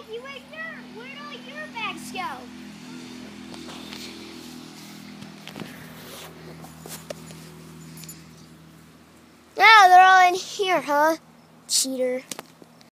Jackie, where'd all your bags go? Yeah, they're all in here, huh? Cheater.